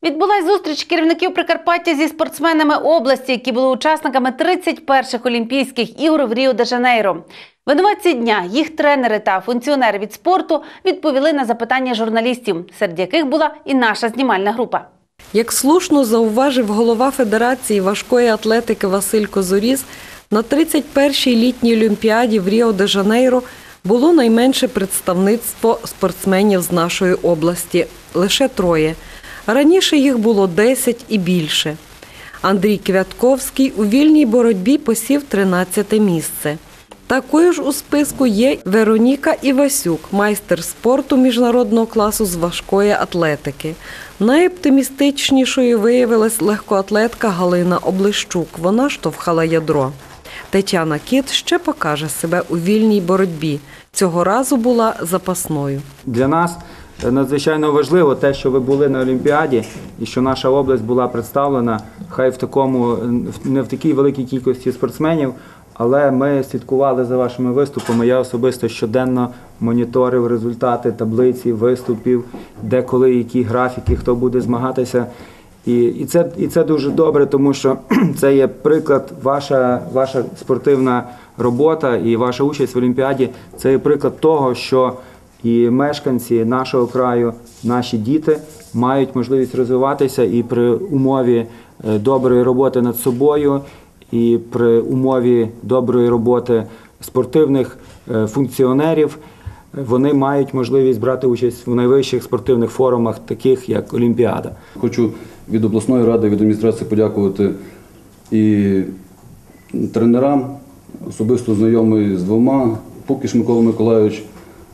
Відбулась зустріч керівників Прикарпаття зі спортсменами області, які були учасниками 31-х Олімпійських ігор в Ріо-де-Жанейро. Винуватці дня, їх тренери та функціонери від спорту відповіли на запитання журналістів, серед яких була і наша знімальна група. Як слушно зауважив голова Федерації важкої атлетики Василь Козоріс, на 31-й літній Олімпіаді в Ріо-де-Жанейро було найменше представництво спортсменів з нашої області – лише 3. Раніше їх було 10 і більше. Андрій Квятковський у вільній боротьбі посів 13-те місце. Такою ж у списку є Вероніка Івасюк, майстер спорту міжнародного класу з важкої атлетики. Найоптимістичнішою виявилась легкоатлетка Галина Облищук. Вона штовхала ядро. Тетяна Кіт ще покаже себе у вільній боротьбі. Цього разу була запасною. Для нас надзвичайно важливо те, що ви були на Олімпіаді і що наша область була представлена, хай не в такій великій кількості спортсменів, але ми слідкували за вашими виступами. Я особисто щоденно моніторив результати таблиці, виступів, де, коли, які графіки, хто буде змагатися. І це дуже добре, тому що це є приклад, ваша спортивна робота і ваша участь в Олімпіаді – це є приклад того, що і мешканці нашого краю, наші діти мають можливість розвиватися і при умові доброї роботи над собою, і при умові доброї роботи спортивних функціонерів вони мають можливість брати участь в найвищих спортивних форумах, таких як Олімпіада. Хочу від обласної ради, від адміністрації подякувати і тренерам, особисто знайомий з 2, Пукіш Микола Миколайович,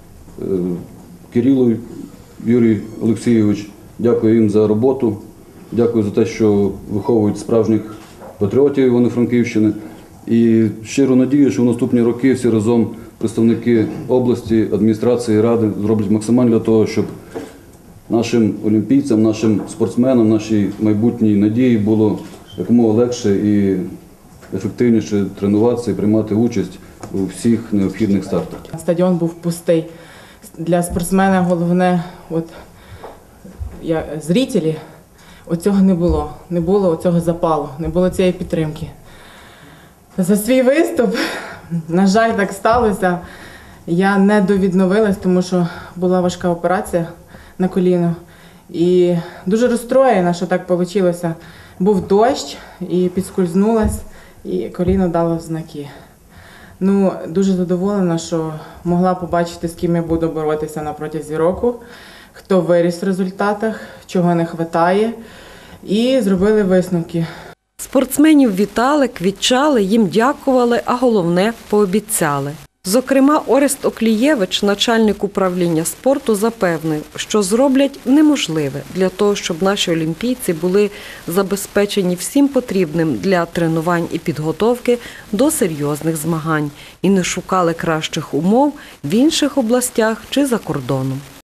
Кирило Юрій Олексійович. Дякую їм за роботу, дякую за те, що виховують справжніх патріотів Івано-Франківщини. І щиро надію, що в наступні роки всі разом представники області, адміністрації, ради зроблять максимально для того, щоб нашим олімпійцям, нашим спортсменам, нашій майбутній надії було якомога легше і ефективніше тренуватися і приймати участь у всіх необхідних стартах. Стадіон був пустий. Для спортсмена головне, зрителі, оцього не було. Не було оцього запалу, не було цієї підтримки. За свій виступ, на жаль, так сталося. Я не довідновилась, тому що була важка операція на коліно. І дуже розстроєна, що так вийшло. Був дощ, і підскользнулась, і коліно дало знаки. Дуже задоволена, що могла побачити, з ким я буду боротися на протязі року, хто виріс в результатах, чого не вистачає, і зробили висновки. Спортсменів вітали, квітчали, їм дякували, а головне – пообіцяли. Зокрема, Орест Оклієвич, начальник управління спорту, запевнив, що зроблять неможливе для того, щоб наші олімпійці були забезпечені всім потрібним для тренувань і підготовки до серйозних змагань і не шукали кращих умов в інших областях чи за кордоном.